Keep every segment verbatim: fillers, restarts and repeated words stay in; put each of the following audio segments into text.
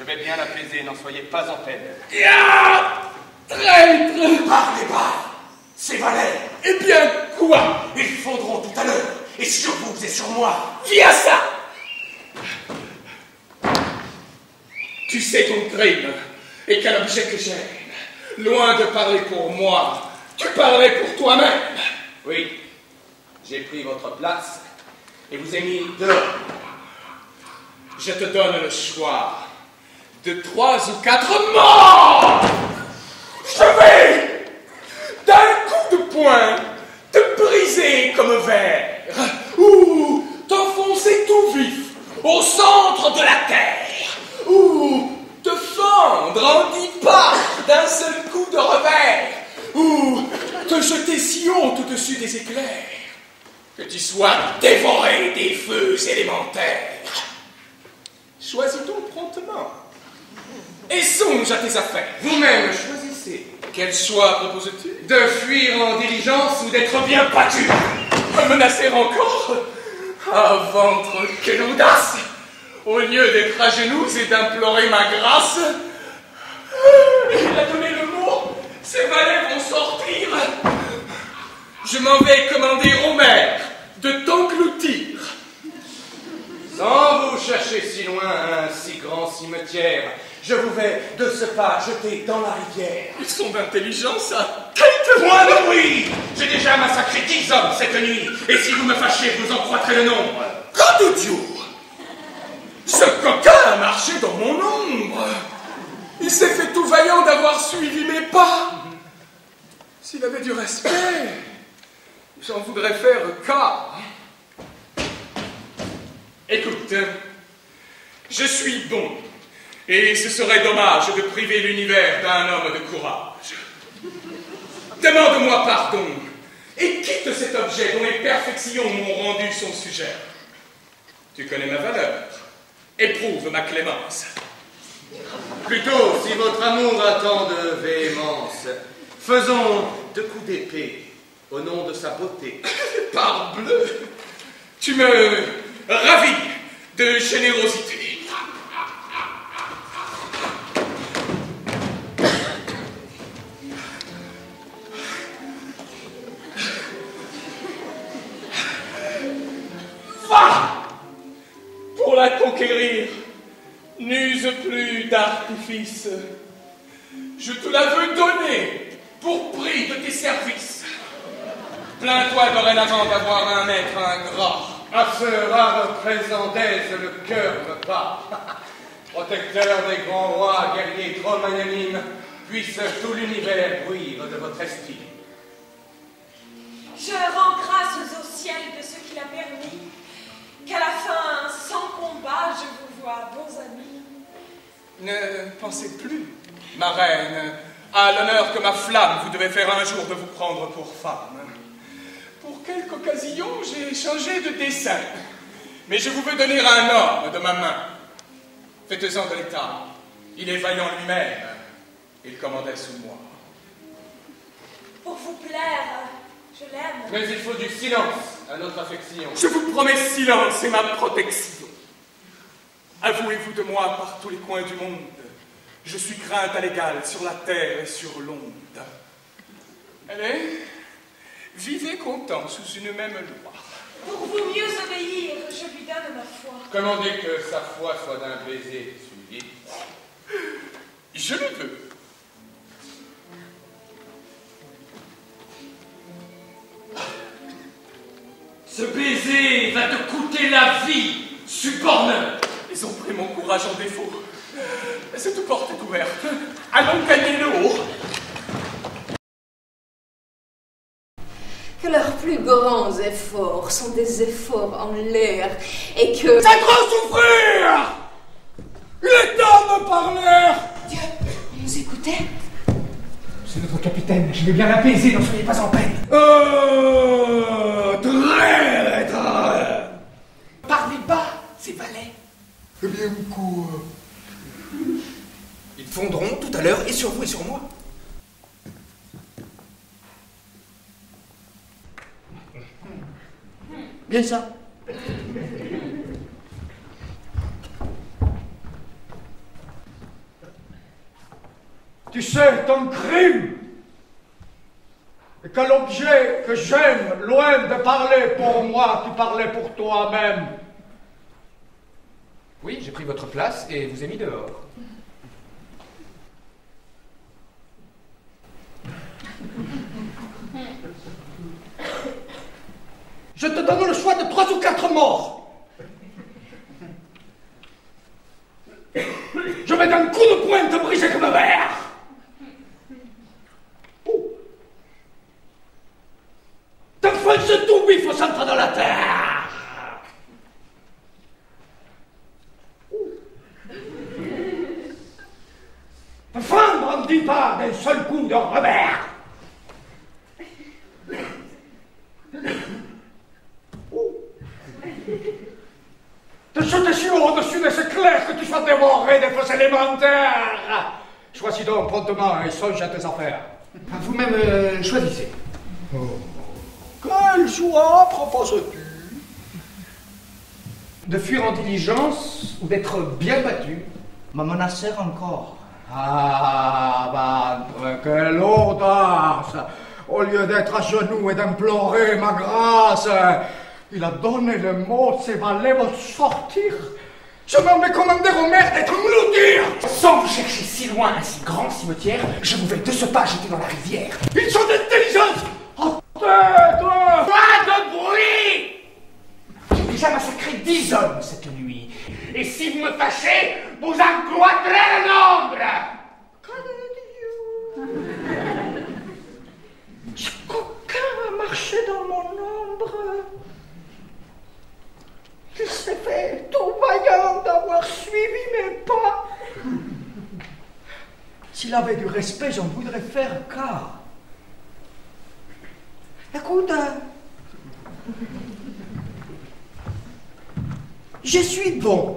Je vais bien l'apaiser, n'en soyez pas en peine. Ya traître! Parlez bas! Ces valets! Eh bien, quoi? Ils fondront tout à l'heure, et sur vous et sur moi! Viens ça! Tu sais ton crime, et quel objet que j'aime. Loin de parler pour moi, tu parlais pour toi-même. Oui, j'ai pris votre place, et vous ai mis dehors. Je te donne le choix de trois ou quatre morts. Je vais, d'un coup de poing, te briser comme verre, ou t'enfoncer tout vif au centre de la terre, ou te fendre en dix parts d'un seul coup de revers, ou te jeter si haut au-dessus des éclairs que tu sois dévoré des feux élémentaires. Choisis donc promptement et songe à tes affaires. Vous-même choisissez. Quel choix proposes-tu? De fuir en diligence ou d'être bien battu? Me menacer encore? Ah, ventre, quelle audace! Au lieu d'être à genoux et d'implorer ma grâce, il a donné le mot, ces valets vont sortir. Je m'en vais commander au maire de t'engloutir. Sans vous chercher si loin un si grand cimetière, je vous vais de ce pas jeter dans la rivière. Ils sont d'intelligence à tête. Point de bruit! J'ai déjà massacré dix hommes cette nuit, et si vous me fâchez, vous en croîtrez le nombre. God idiot! Ce coquin a marché dans mon ombre. Il s'est fait tout vaillant d'avoir suivi mes pas. S'il avait du respect, j'en voudrais faire cas. Écoute, je suis bon, et ce serait dommage de priver l'univers d'un homme de courage. Demande-moi pardon, et quitte cet objet dont les perfections m'ont rendu son sujet. Tu connais ma valeur, éprouve ma clémence. Plutôt, si votre amour a tant de véhémence, faisons deux coups d'épée au nom de sa beauté. Parbleu, tu me ravis de générosité. Va! Pour la conquérir, n'use plus d'artifice. Je te la veux donner pour prix de tes services. Plains-toi dorénavant d'avoir un maître ingrat. À ce rare présent d'aise, le cœur me bat. Protecteur des grands rois, guerriers trop magnanimes, puisse tout l'univers jouir de votre estime. Je rends grâce au ciel de ce qu'il a permis, qu'à la fin, sans combat, je vous vois, bons amis. Ne pensez plus, ma reine, à l'honneur que ma flamme vous devez faire un jour de vous prendre pour femme. Pour quelque occasion, j'ai changé de dessein, mais je vous veux donner un homme de ma main. Faites-en de l'état. Il est vaillant lui-même. Il commandait sous moi. Pour vous plaire, je l'aime. Mais il faut du silence à notre affection. Je vous promets silence et ma protection. Avouez-vous de moi par tous les coins du monde. Je suis crainte à l'égal sur la terre et sur l'onde. Allez, vivez content sous une même loi. Pour vous mieux obéir, je lui donne ma foi. Commandez que sa foi soit d'un baiser suivi. Je le veux. Ce baiser va te coûter la vie, suborneur. Ils ont pris mon courage en défaut. Cette porte est ouverte. Allons gagner le haut. Que leurs plus grands efforts sont des efforts en l'air et que... C'est trop souffrir! L'État me parlait! Dieu, vous écoutez? C'est notre capitaine, je vais bien l'apaiser, n'en soyez pas en peine. Oh, traître! Parlez bas, ces valets. Eh bien, quoi? Ils fondront tout à l'heure et sur vous et sur moi. Bien ça. tu sais ton crime. Et que l'objet que j'aime, loin de parler pour moi, tu parlais pour toi-même. Oui, j'ai pris votre place et vous ai mis dehors. Je te donne le choix de trois ou quatre morts. Je vais d'un coup de poing te briser comme un verre. T'enfonces tout bif au centre de la terre. Te fendre en dix pas d'un seul coup de revers. Te jeter si haut au-dessus de ce clair que tu sois dévoré des faux élémentaires. Choisis donc promptement et songe à tes affaires. Vous-même, euh, choisissez. Oh. Quel choix proposes-tu? De fuir en diligence ou d'être bien battu? Me menacer encore? Ah, ventre, quelle audace! Au lieu d'être à genoux et d'implorer ma grâce, il a donné le mot de ses valets pour sortir. Je m'en vais commander aux mères d'être m'loutir. Sans vous chercher si loin un si grand cimetière, je vous vais de ce pas jeter dans la rivière. Ils sont d'intelligence. Oh, tête! Pas de bruit! J'ai déjà massacré dix hommes cette nuit. Et si vous me fâchez, vous en cloîtrez le nombre! Ce coquin a marché dans mon ombre. Il s'est fait tout vaillant d'avoir suivi mes pas. S'il avait du respect, j'en voudrais faire cas. Écoute, je suis bon.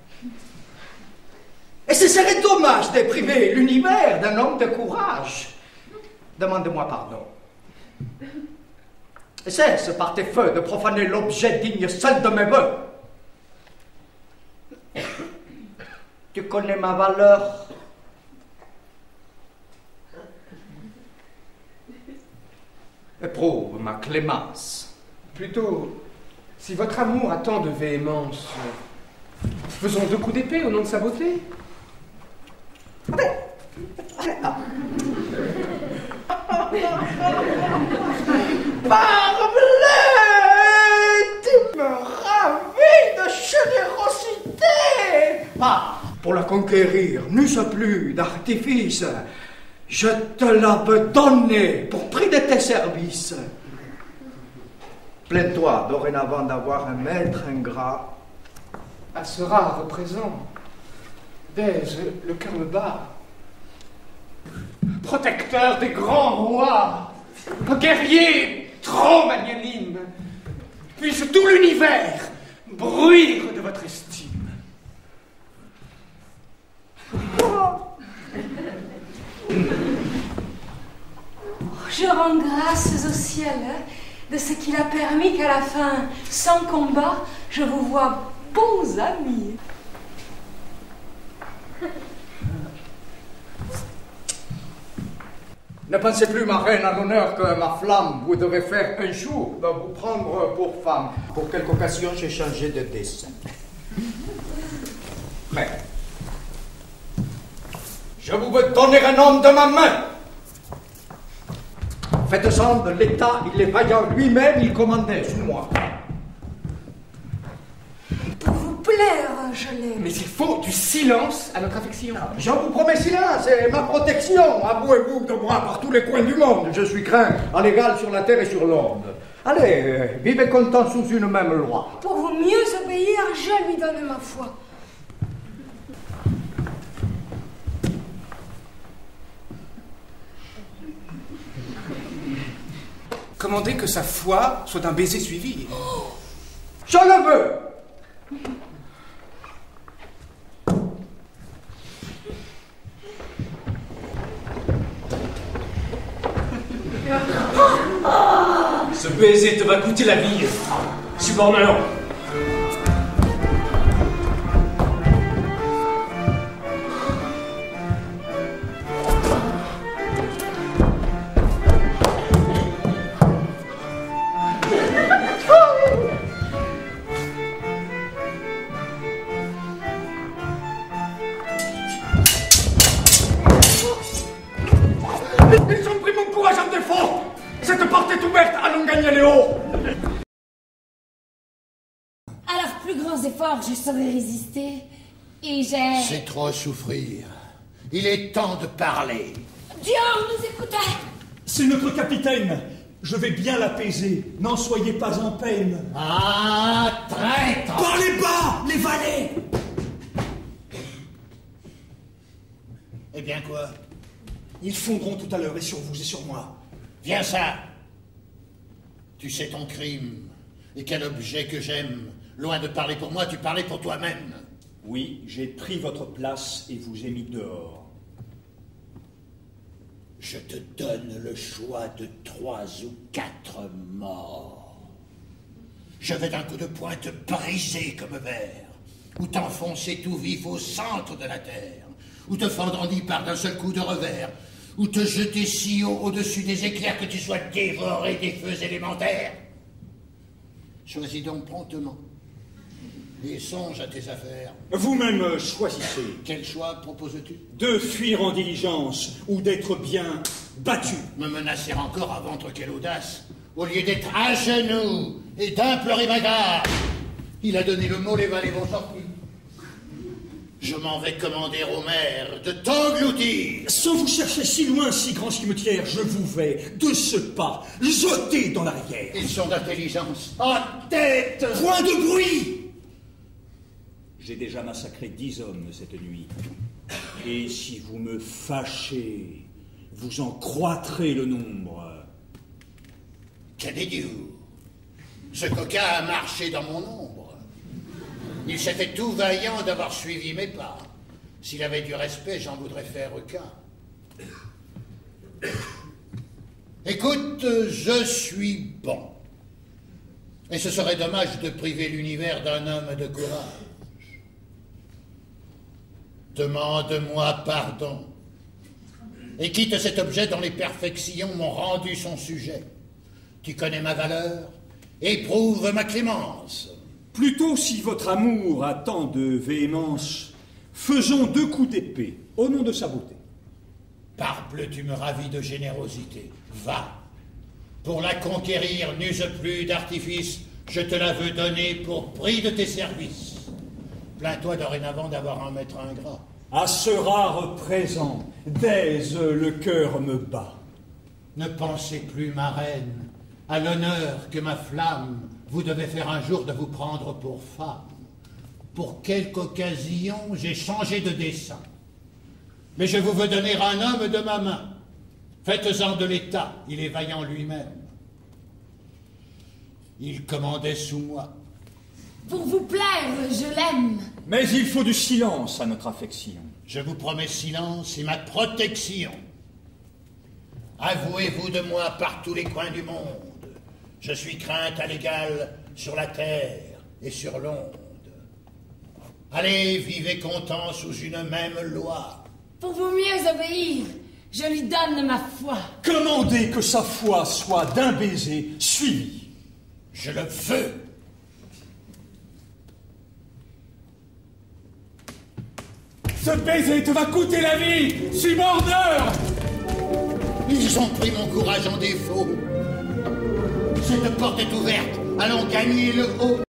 Et ce serait dommage de priver l'univers d'un homme de courage. Demande-moi pardon. Cesse par tes feux de profaner l'objet digne seul de mes voeux. Tu connais ma valeur. Éprouve ma clémence. Plutôt, si votre amour a tant de véhémence, faisons deux coups d'épée au nom de sa beauté. Parbleu, tu me ravis de générosité. Ah, pour la conquérir, n'use plus d'artifice. Je te l'avais donné pour prix de tes services. Plains-toi dorénavant d'avoir un maître ingrat. À ce rare présent, Dès-je, le cœur me bat. Protecteur des grands rois, un guerrier trop magnanime, puisse tout l'univers bruire de votre estime. Je rends grâces au ciel hein, de ce qu'il a permis qu'à la fin, sans combat, je vous vois bons amis. Ne pensez plus, ma reine, à l'honneur que ma flamme vous devez faire un jour de vous prendre pour femme. Pour quelque occasion, j'ai changé de dessein. Mais je vous veux donner un homme de ma main. Faites-en de l'État, il est vaillant lui-même, il commandait sous moi. Pour vous plaire, je l'aime. Mais il faut du silence à notre affection. Je vous promets silence, c'est ma protection. Avouez-vous de moi par tous les coins du monde. Je suis craint à l'égal sur la terre et sur l'onde. Allez, vivez content sous une même loi. Pour vous mieux obéir, je lui donne ma foi. Commandez que sa foi soit un baiser suivi. Oh, je le veux. Ce baiser te va coûter la vie, suborneur. Ils ont pris mon courage en défaut. Cette porte est ouverte, allons gagner les hauts. À leurs plus grands efforts, je saurais résister. Et j'ai... C'est trop souffrir. Il est temps de parler. Dior nous écoutait. C'est notre capitaine. Je vais bien l'apaiser. N'en soyez pas en peine. Ah, traître! Parlez bas, les valets! Eh bien quoi? Ils fondront tout à l'heure, et sur vous et sur moi. Viens ça! Tu sais ton crime, et quel objet que j'aime. Loin de parler pour moi, tu parlais pour toi-même. Oui, j'ai pris votre place et vous ai mis dehors. Je te donne le choix de trois ou quatre morts. Je vais d'un coup de poing te briser comme verre, ou t'enfoncer tout vif au centre de la terre, ou te fendre en dix parts d'un seul coup de revers, ou te jeter si haut au-dessus des éclairs que tu sois dévoré des feux élémentaires. Choisis donc promptement, et songe à tes affaires. Vous-même choisissez. Quel choix proposes-tu? De fuir en diligence, ou d'être bien battu. Me menacer encore à ventre, quelle audace! Au lieu d'être à genoux et d'implorer ma grâce, il a donné le mot, les valets vont sortir. Je m'en vais commander au maire de t'engloutir. Sans vous chercher si loin, si grand cimetière, je vous vais, de ce pas, jeter dans la rivière. Ils sont d'intelligence. En tête! Point de bruit! J'ai déjà massacré dix hommes cette nuit. Et si vous me fâchez, vous en croîtrez le nombre. Qu'est-ce Ce coquin a marché dans mon ombre. Il s'est fait tout vaillant d'avoir suivi mes pas. S'il avait du respect, j'en voudrais faire cas. Écoute, je suis bon. Et ce serait dommage de priver l'univers d'un homme de courage. Demande-moi pardon. Et quitte cet objet dont les perfections m'ont rendu son sujet. Tu connais ma valeur, éprouve ma clémence. Plutôt si votre amour a tant de véhémence, faisons deux coups d'épée, au nom de sa beauté. Parbleu, tu me ravis de générosité. Va. Pour la conquérir, n'use plus d'artifice, je te la veux donner pour prix de tes services. Plains-toi dorénavant d'avoir un maître ingrat. À ce rare présent, d'aise le cœur me bat. Ne pensez plus, ma reine, à l'honneur que ma flamme vous devez faire un jour de vous prendre pour femme. Pour quelque occasion, j'ai changé de dessein. Mais je vous veux donner un homme de ma main. Faites-en de l'État, il est vaillant lui-même. Il commandait sous moi. Pour vous plaire, je l'aime. Mais il faut du silence à notre affection. Je vous promets silence et ma protection. Avouez-vous de moi par tous les coins du monde. Je suis crainte à l'égal sur la terre et sur l'onde. Allez, vivez content sous une même loi. Pour vous mieux obéir, je lui donne ma foi. Commandez que sa foi soit d'un baiser suivie. Je le veux. Ce baiser te va coûter la vie, subordeur! Ils ont pris mon courage en défaut. Cette porte est ouverte, allons gagner le haut.